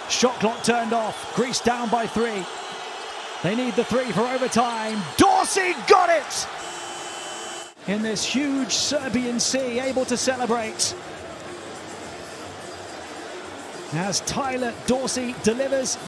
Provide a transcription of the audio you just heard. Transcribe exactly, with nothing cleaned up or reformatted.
Shot clock turned off. Greece down by three. They need the three for overtime. Dorsey got it! In this huge Serbian sea, able to celebrate. As Tyler Dorsey delivers